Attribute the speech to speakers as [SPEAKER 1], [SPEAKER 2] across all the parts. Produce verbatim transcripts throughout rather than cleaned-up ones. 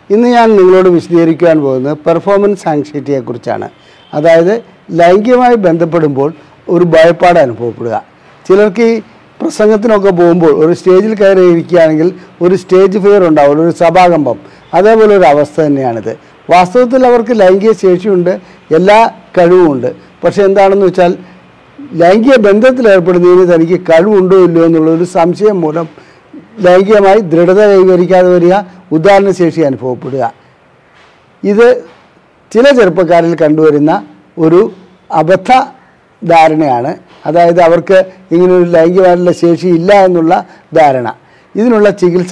[SPEAKER 1] ഇന്ന് ഞാൻ നിങ്ങളോട് വിശദീകരിക്കാൻ പോകുന്നത് പെർഫോമൻസ് ആങ്സൈറ്റിയെക്കുറിച്ചാണ്. അതായത് ലൈംഗികമായി ബന്ധപ്പെടുമ്പോൾ ഒരു ഭയപ്പാട് അനുഭവപ്പെടുക. ചിലർക്ക് ഈ പ്രസംഗത്തിനൊക്കെ പോകുമ്പോൾ ഒരു സ്റ്റേജിൽ കയറി ഇരിക്കുകയാണെങ്കിൽ ഒരു സ്റ്റേജ് ഫിയർ ഉണ്ടാവുമല്ലോ, ഒരു സഭാകമ്പം. അതേപോലെ ഒരു അവസ്ഥ തന്നെയാണിത്. വാസ്തവത്തിൽ അവർക്ക് ലൈംഗിക ശേഷിയുണ്ട്, എല്ലാ കഴിവുമുണ്ട്. പക്ഷേ എന്താണെന്ന് വെച്ചാൽ ലൈംഗിക ബന്ധത്തിൽ ഏർപ്പെടുന്നതിന് തനിക്ക് കഴിവുണ്ടോ ഇല്ലയോ എന്നുള്ളൊരു സംശയം മൂലം ലൈംഗികമായി ദൃഢത കൈവരിക്കാതെ വരിക, ഉദാഹരണശേഷി അനുഭവപ്പെടുക. ഇത് ചില ചെറുപ്പക്കാരിൽ കണ്ടുവരുന്ന ഒരു അബദ്ധ ധാരണയാണ്. അതായത് അവർക്ക് ഇങ്ങനൊരു ലൈംഗികമായിട്ടുള്ള ശേഷി ഇല്ല എന്നുള്ള ധാരണ. ഇതിനുള്ള ചികിത്സ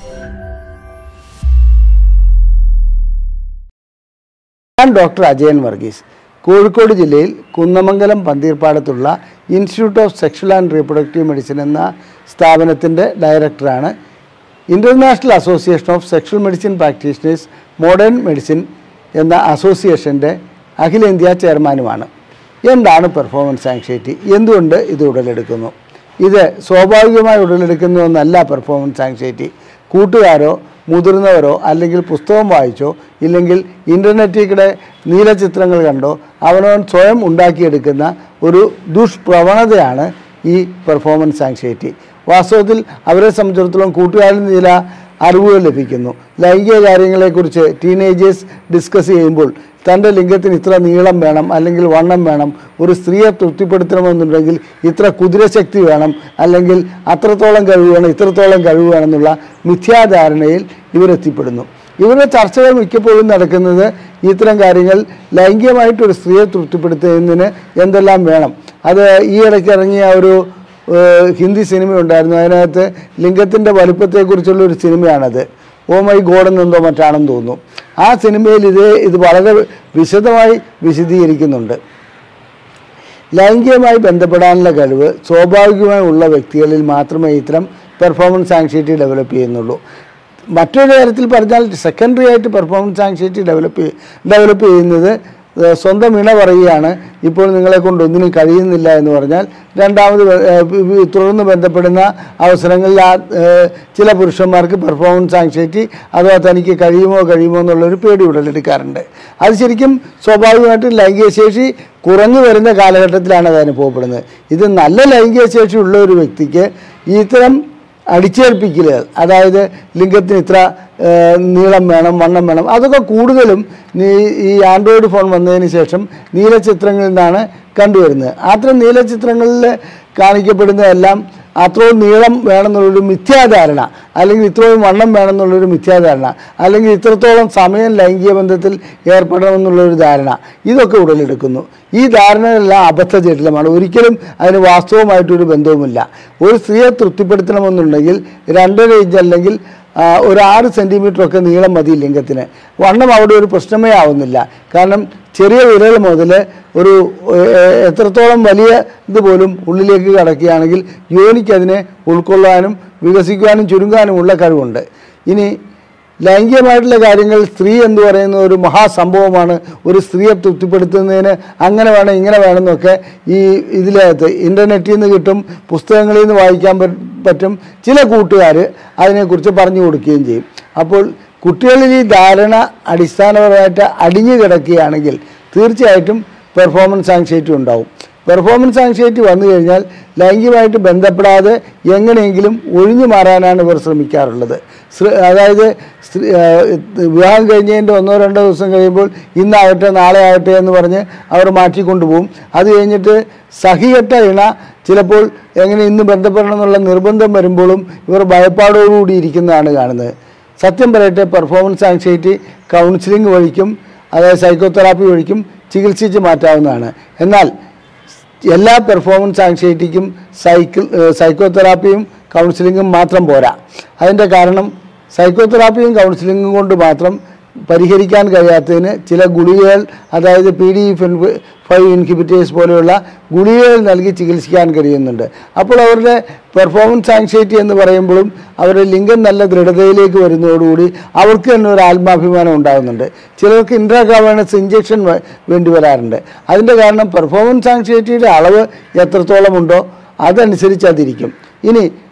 [SPEAKER 1] ഞാൻ ഡോക്ടർ അജയൻ വർഗീസ്, കോഴിക്കോട് ജില്ലയിൽ കുന്നമംഗലം പന്തീർപ്പാടത്തുള്ള institute of sexual and reproductive medicine എന്ന സ്ഥാപനത്തിൻ്റെ ഡയറക്ടറാണ്. International association of sexual medicine practitioners modern medicine എന്ന അസോസിയേഷൻ്റെ അഖിലേന്ത്യാ ചെയർമാനുമാണ്. എന്താണ് പെർഫോമൻസ് ആങ്സൈറ്റി? എന്തുകൊണ്ട് ഇത് ഉടലെടുക്കുന്നു? ഇത് സ്വാഭാവികമായി ഉടലെടുക്കുന്ന ഒന്നല്ല പെർഫോമൻസ് ആങ്സൈറ്റി. കൂട്ടുകാരോ മുതിർന്നവരോ അല്ലെങ്കിൽ പുസ്തകം വായിച്ചോ ഇല്ലെങ്കിൽ ഇൻ്റർനെറ്റിലൂടെ നീലചിത്രങ്ങൾ കണ്ടോ അവനവൻ സ്വയം ഉണ്ടാക്കിയെടുക്കുന്ന ഒരു ദുഷ്പ്രവണതയാണ് ഈ പെർഫോമൻസ് ആങ്സൈറ്റി. വാസ്തവത്തിൽ അവരെ സംബന്ധിച്ചിടത്തോളം കൂട്ടുകാരിൽ നിന്ന് ചില അറിവുകൾ ലഭിക്കുന്നു. ലൈംഗിക കാര്യങ്ങളെക്കുറിച്ച് ടീനേജേഴ്സ് ഡിസ്കസ് ചെയ്യുമ്പോൾ തൻ്റെ ലിംഗത്തിന് ഇത്ര നീളം വേണം അല്ലെങ്കിൽ വണ്ണം വേണം, ഒരു സ്ത്രീയെ തൃപ്തിപ്പെടുത്തണമെന്നുണ്ടെങ്കിൽ ഇത്ര കുതിരശക്തി വേണം, അല്ലെങ്കിൽ അത്രത്തോളം കഴിവ് വേണം, ഇത്രത്തോളം കഴിവ് വേണമെന്നുള്ള മിഥ്യാധാരണയിൽ ഇവരെത്തിപ്പെടുന്നു. ഇവരുടെ ചർച്ചകൾ മിക്കപ്പോഴും നടക്കുന്നത് ഇത്തരം കാര്യങ്ങൾ ലൈംഗികമായിട്ടൊരു സ്ത്രീയെ തൃപ്തിപ്പെടുത്തുന്നതിന് എന്തെല്ലാം വേണം. അത് ഈ ഇടയ്ക്ക് ഇറങ്ങിയ ഒരു ഹിന്ദി സിനിമ ഉണ്ടായിരുന്നു. അതിനകത്ത് ലിംഗത്തിൻ്റെ വലുപ്പത്തെക്കുറിച്ചുള്ള ഒരു സിനിമയാണത്. ഓ മൈ ഗോഡ് എന്നെന്തോ മറ്റാണെന്ന് തോന്നുന്നു. ആ സിനിമയിൽ ഇത് ഇത് വളരെ വിശദമായി വിശദീകരിക്കുന്നുണ്ട്. ലൈംഗികമായി ബന്ധപ്പെടാനുള്ള കഴിവ് സ്വാഭാവികമായി ഉള്ള വ്യക്തികളിൽ മാത്രമേ ഇത്തരം പെർഫോമൻസ് ആങ്സൈറ്റി ഡെവലപ്പ് ചെയ്യുന്നുള്ളൂ. മറ്റൊരു തരത്തിൽ പറഞ്ഞാൽ സെക്കൻഡറി ആയിട്ട് പെർഫോമൻസ് ആങ്സൈറ്റി ഡെവലപ്പ് ഡെവലപ്പ് ചെയ്യുന്നത് സ്വന്തം ഇണ പറയുകയാണ് ഇപ്പോൾ നിങ്ങളെ കൊണ്ട് ഒന്നിനും കഴിയുന്നില്ല എന്ന് പറഞ്ഞാൽ രണ്ടാമത് തുടർന്ന് ബന്ധപ്പെടുന്ന അവസരങ്ങളിൽ ആ ചില പുരുഷന്മാർക്ക് പെർഫോമൻസ് ആങ്സൈറ്റി അഥവാ തനിക്ക് കഴിയുമോ കഴിയുമോ എന്നുള്ളൊരു പേടി ഉടലെടുക്കാറുണ്ട്. അത് ശരിക്കും സ്വാഭാവികമായിട്ടും ലൈംഗിക ശേഷി കുറഞ്ഞു വരുന്ന കാലഘട്ടത്തിലാണ് അത് അനുഭവപ്പെടുന്നത്. ഇത് നല്ല ലൈംഗിക ശേഷി ഉള്ള ഒരു വ്യക്തിക്ക് ഇത്തരം അടിച്ചേൽപ്പിക്കലുകൾ, അതായത് ലിംഗത്തിന് ഇത്ര നീളം വേണം, വണ്ണം വേണം, അതൊക്കെ കൂടുതലും ഈ ആൻഡ്രോയിഡ് ഫോൺ വന്നതിന് ശേഷം നീലചിത്രങ്ങളിൽ നിന്നാണ് കണ്ടുവരുന്നത്. അത്തരം നീലചിത്രങ്ങളിൽ കാണിക്കപ്പെടുന്നതെല്ലാം അത്രയും നീളം വേണമെന്നുള്ളൊരു മിഥ്യാധാരണ, അല്ലെങ്കിൽ ഇത്രയും വണ്ണം വേണമെന്നുള്ളൊരു മിഥ്യാധാരണ, അല്ലെങ്കിൽ ഇത്രത്തോളം സമയം ലൈംഗിക ബന്ധത്തിൽ ഏർപ്പെടണമെന്നുള്ളൊരു ധാരണ, ഇതൊക്കെ ഉടലെടുക്കുന്നു. ഈ ധാരണകളെല്ലാം അബദ്ധജടിലമാണ്. ഒരിക്കലും അതിന് വാസ്തവമായിട്ടൊരു ബന്ധവുമില്ല. ഒരു സ്ത്രീയെ തൃപ്തിപ്പെടുത്തണമെന്നുണ്ടെങ്കിൽ രണ്ടര ഇഞ്ച് അല്ലെങ്കിൽ ഒരു ആറ് സെൻറ്റിമീറ്ററൊക്കെ നീളം മതി ലിംഗത്തിന്. വണ്ണം അവിടെ ഒരു പ്രശ്നമേ ആവുന്നില്ല. കാരണം ചെറിയ വിരൽ മുതൽ ഒരു എത്രത്തോളം വലിയ ഇതുപോലും ഉള്ളിലേക്ക് കടക്കുകയാണെങ്കിൽ യോനിക്കതിനെ ഉൾക്കൊള്ളാനും വികസിക്കുവാനും ചുരുങ്ങാനുമുള്ള കഴിവുണ്ട്. ഇനി ലൈംഗികമായിട്ടുള്ള കാര്യങ്ങൾ സ്ത്രീ എന്ന് പറയുന്ന ഒരു മഹാസംഭവമാണ്. ഒരു സ്ത്രീയെ തൃപ്തിപ്പെടുത്തുന്നതിന് അങ്ങനെ വേണം ഇങ്ങനെ വേണമെന്നൊക്കെ ഈ ഇതിനകത്ത് ഇൻ്റർനെറ്റിൽ നിന്ന് കിട്ടും, പുസ്തകങ്ങളിൽ നിന്ന് വായിക്കാൻ പറ്റും. ചില കൂട്ടുകാർ അതിനെക്കുറിച്ച് പറഞ്ഞു കൊടുക്കുകയും ചെയ്യും. അപ്പോൾ കുട്ടികളിൽ ഈ ധാരണ അടിസ്ഥാനപരമായിട്ട് അടിഞ്ഞു കിടക്കുകയാണെങ്കിൽ തീർച്ചയായിട്ടും പെർഫോമൻസ് ആങ്സൈറ്റി ഉണ്ടാവും. പെർഫോമൻസ് ആങ്സൈറ്റി വന്നു കഴിഞ്ഞാൽ ലൈംഗികമായിട്ട് ബന്ധപ്പെടാതെ എങ്ങനെയെങ്കിലും ഒഴിഞ്ഞു മാറാനാണ് ഇവർ ശ്രമിക്കാറുള്ളത്. അതായത് വിവാഹം കഴിഞ്ഞതിൻ്റെ ഒന്നോ രണ്ടോ ദിവസം കഴിയുമ്പോൾ ഇന്നാവട്ടെ നാളെ ആവട്ടെ എന്ന് പറഞ്ഞ് അവർ മാറ്റിക്കൊണ്ടുപോകും. അത് കഴിഞ്ഞിട്ട് സഹികെട്ട ഇണ ചിലപ്പോൾ എങ്ങനെ ഇന്ന് ബന്ധപ്പെടണം എന്നുള്ള നിർബന്ധം വരുമ്പോഴും ഇവർ ഭയപ്പാടോടുകൂടി ഇരിക്കുന്നതാണ് കാണുന്നത്. സത്യം പറയട്ടെ, പെർഫോമൻസ് ആങ്സൈറ്റി കൗൺസിലിംഗ് വഴിക്കും അതായത് സൈക്കോതെറാപ്പി വഴിക്കും ചികിത്സിച്ച് മാറ്റാവുന്നതാണ്. എന്നാൽ എല്ലാ പെർഫോമൻസ് ആങ്സൈറ്റിക്കും സൈക്കിൾ സൈക്കോതെറാപ്പിയും കൗൺസിലിങ്ങും മാത്രം പോരാ. അതിൻ്റെ കാരണം സൈക്കോതെറാപ്പിയും കൗൺസിലിങ്ങും കൊണ്ട് മാത്രം പരിഹരിക്കാൻ കഴിയാത്തതിന് ചില ഗുളികകൾ, അതായത് പി ഡി ഫൈവ് ഇൻഹിബിറ്റേഴ്സ് പോലെയുള്ള ഗുളികകൾ നൽകി ചികിത്സിക്കാൻ കഴിയുന്നുണ്ട്. അപ്പോൾ അവരുടെ പെർഫോമൻസ് ആങ്സൈറ്റി എന്ന് പറയുമ്പോഴും അവരുടെ ലിംഗം നല്ല ദൃഢതയിലേക്ക് വരുന്നതോടുകൂടി അവർക്ക് തന്നെ ഒരു ആത്മാഭിമാനം ഉണ്ടാകുന്നുണ്ട്. ചിലർക്ക് ഇൻട്രാകാവേണസ് ഇഞ്ചക്ഷൻ വേണ്ടി വരാറുണ്ട്. അതിൻ്റെ കാരണം പെർഫോമൻസ് ആങ്സൈറ്റിയുടെ അളവ് എത്രത്തോളം ഉണ്ടോ അതനുസരിച്ച് അതിരിക്കും. ഇനി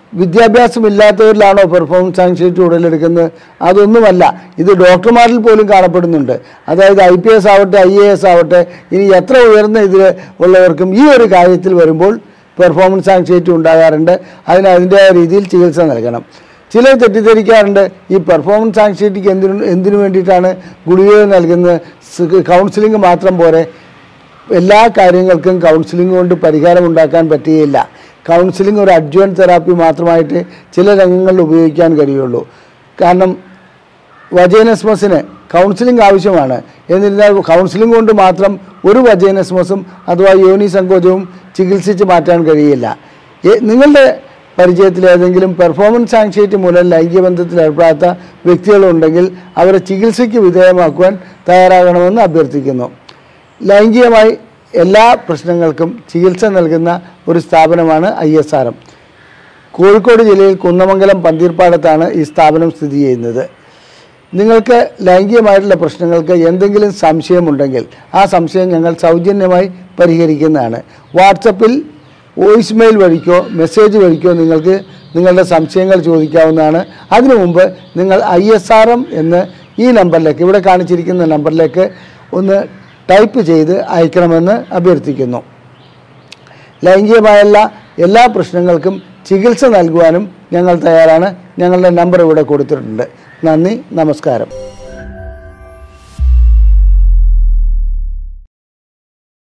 [SPEAKER 1] വിദ്യാഭ്യാസമില്ലാത്തവരിലാണോ പെർഫോമൻസ് ആങ്സൈറ്റി ഉടലെടുക്കുന്നത്? അതൊന്നുമല്ല. ഇത് ഡോക്ടർമാരിൽ പോലും കാണപ്പെടുന്നുണ്ട്. അതായത് ഐ പി എസ് ആവട്ടെ, ഐ എ എസ് ആവട്ടെ, ഇനി എത്ര ഉയർന്ന ഇതിൽ ഉള്ളവർക്കും ഈ ഒരു കാര്യത്തിൽ വരുമ്പോൾ പെർഫോമൻസ് ആങ്സൈറ്റി ഉണ്ടാകാറുണ്ട്. അതിന് അതിൻ്റെതായ രീതിയിൽ ചികിത്സ നൽകണം. ചിലർ തെറ്റിദ്ധരിക്കാറുണ്ട്, ഈ പെർഫോമൻസ് ആങ്സൈറ്റിക്ക് എന്തിനു എന്തിനു വേണ്ടിയിട്ടാണ് ഗുളിക നൽകുന്നത്, കൗൺസിലിംഗ് മാത്രം പോരെ. എല്ലാ കാര്യങ്ങൾക്കും കൗൺസിലിംഗ് കൊണ്ട് പരിഹാരം ഉണ്ടാക്കാൻ പറ്റുകയില്ല. കൗൺസിലിംഗ് ഒരു അഡ്വാൻസ് തെറാപ്പി മാത്രമായിട്ട് ചില രംഗങ്ങളിൽ ഉപയോഗിക്കാൻ കഴിയുള്ളൂ. കാരണം വജൈനസ്മസിന് കൗൺസിലിംഗ് ആവശ്യമാണ്. എന്നിരുന്നാൽ കൗൺസിലിംഗ് കൊണ്ട് മാത്രം ഒരു വജൈനസ്മസും അഥവാ യോനി സങ്കോചവും ചികിത്സിച്ച് മാറ്റാൻ കഴിയില്ല. നിങ്ങളുടെ പരിചയത്തിൽ ഏതെങ്കിലും പെർഫോമൻസ് ആങ്സൈറ്റി മൂലം ലൈംഗിക ബന്ധത്തിൽ ഏർപ്പെടാത്ത വ്യക്തികളുണ്ടെങ്കിൽ അവരെ ചികിത്സയ്ക്ക് വിധേയമാക്കുവാൻ തയ്യാറാകണമെന്ന് അഭ്യർത്ഥിക്കുന്നു. ലൈംഗികമായി എല്ലാ പ്രശ്നങ്ങൾക്കും ചികിത്സ നൽകുന്ന ഒരു സ്ഥാപനമാണ് I S R M. Kozhikode ജില്ലയിൽ കുന്നമംഗലം പന്തീർപ്പാടത്താണ് ഈ സ്ഥാപനം സ്ഥിതി ചെയ്യുന്നത്. നിങ്ങൾക്ക് ലൈംഗികമായിട്ടുള്ള പ്രശ്നങ്ങൾക്ക് എന്തെങ്കിലും സംശയമുണ്ടെങ്കിൽ ആ സംശയം ഞങ്ങൾ സൗജന്യമായി പരിഹരിക്കുന്നതാണ്. വാട്സപ്പിൽ വോയിസ് മെയിൽ വഴിക്കോ മെസ്സേജ് വഴിക്കോ നിങ്ങൾക്ക് നിങ്ങളുടെ സംശയങ്ങൾ ചോദിക്കാവുന്നതാണ്. അതിനു മുമ്പ് നിങ്ങൾ ഐ എസ് ആർ എം എന്ന് ഈ നമ്പറിലേക്ക്, ഇവിടെ കാണിച്ചിരിക്കുന്ന നമ്പറിലേക്ക് ഒന്ന് ടൈപ്പ് ചെയ്ത് അയക്കണമെന്ന് അഭ്യർത്ഥിക്കുന്നു. ലൈംഗികമായുള്ള എല്ലാ പ്രശ്നങ്ങൾക്കും ചികിത്സ നൽകുവാനും ഞങ്ങൾ തയ്യാറാണ്. ഞങ്ങളുടെ നമ്പർ ഇവിടെ കൊടുത്തിട്ടുണ്ട്. നന്ദി, നമസ്കാരം.